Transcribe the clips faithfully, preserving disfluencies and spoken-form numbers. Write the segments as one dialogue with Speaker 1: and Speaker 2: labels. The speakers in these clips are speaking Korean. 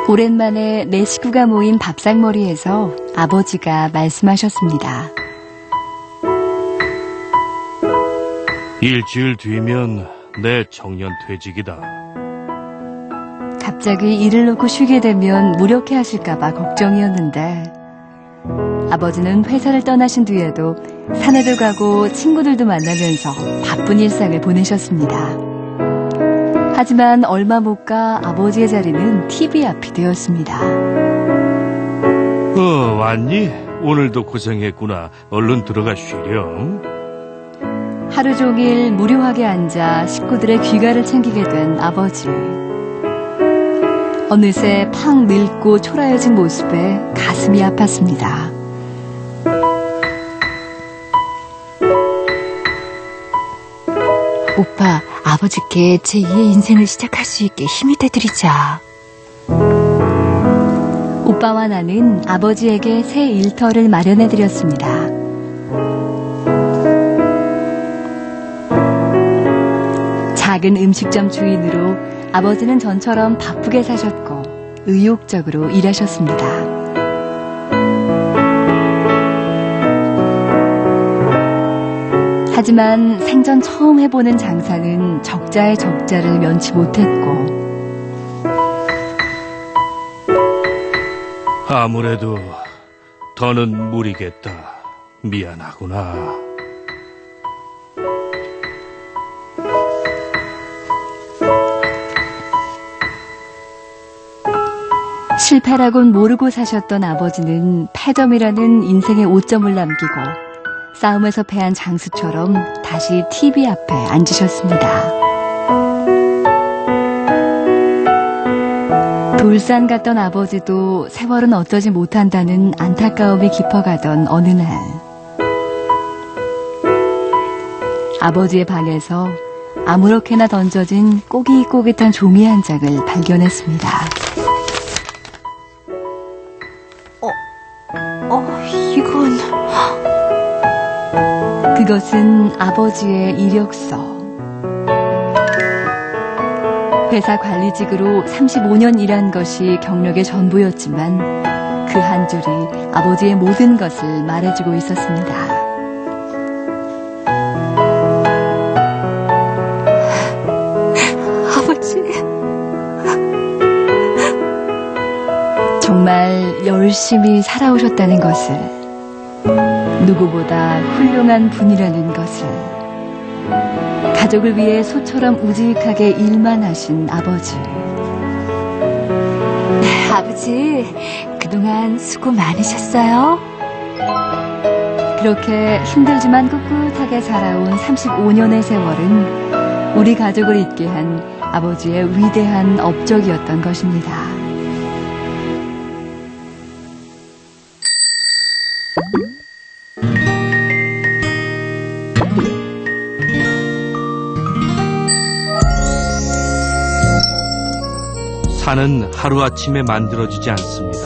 Speaker 1: 오랜만에 내 식구가 모인 밥상머리에서 아버지가 말씀하셨습니다.
Speaker 2: 일주일 뒤면 내 정년 퇴직이다.
Speaker 1: 갑자기 일을 놓고 쉬게 되면 무력해 하실까봐 걱정이었는데 아버지는 회사를 떠나신 뒤에도 산에도 가고 친구들도 만나면서 바쁜 일상을 보내셨습니다. 하지만 얼마 못 가 아버지의 자리는 티비 앞이 되었습니다.
Speaker 2: 어, 왔니? 오늘도 고생했구나. 얼른 들어가 쉬렴.
Speaker 1: 하루 종일 무료하게 앉아 식구들의 귀가를 챙기게 된 아버지. 어느새 팍 늙고 초라해진 모습에 가슴이 아팠습니다.
Speaker 3: 오빠, 아버지께 제이의 인생을 시작할 수 있게 힘이 돼드리자.
Speaker 1: 오빠와 나는 아버지에게 새 일터를 마련해드렸습니다. 작은 음식점 주인으로 아버지는 전처럼 바쁘게 사셨고 의욕적으로 일하셨습니다. 하지만 생전 처음 해보는 장사는 적자의 적자를 면치 못했고
Speaker 2: 아무래도 더는 무리겠다. 미안하구나.
Speaker 1: 실패라곤 모르고 사셨던 아버지는 패점이라는 인생의 오점을 남기고 싸움에서 패한 장수처럼 다시 티비 앞에 앉으셨습니다. 돌산 같던 아버지도 세월은 어쩌지 못한다는 안타까움이 깊어가던 어느 날 아버지의 방에서 아무렇게나 던져진 꼬깃꼬깃한 종이 한 장을 발견했습니다.
Speaker 3: 어, 어, 이건...
Speaker 1: 그것은 아버지의 이력서. 회사 관리직으로 삼십오 년 일한 것이 경력의 전부였지만 그 한 줄이 아버지의 모든 것을 말해주고 있었습니다.
Speaker 3: 아버지.
Speaker 1: 정말 열심히 살아오셨다는 것을, 누구보다 훌륭한 분이라는 것을, 가족을 위해 소처럼 우직하게 일만 하신 아버지.
Speaker 3: 아버지, 그동안 수고 많으셨어요.
Speaker 1: 그렇게 힘들지만 꿋꿋하게 살아온 삼십오 년의 세월은 우리 가족을 있게 한 아버지의 위대한 업적이었던 것입니다.
Speaker 2: 산은 하루아침에 만들어지지 않습니다.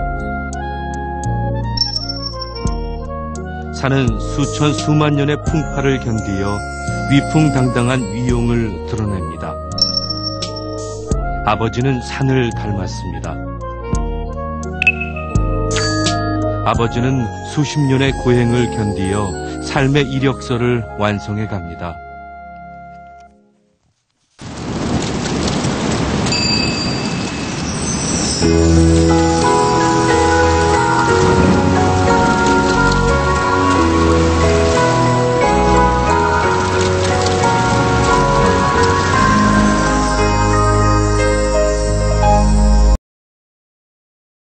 Speaker 2: 산은 수천 수만 년의 풍파를 견디어 위풍당당한 위용을 드러냅니다. 아버지는 산을 닮았습니다. 아버지는 수십 년의 고행을 견디어 삶의 이력서를 완성해 갑니다.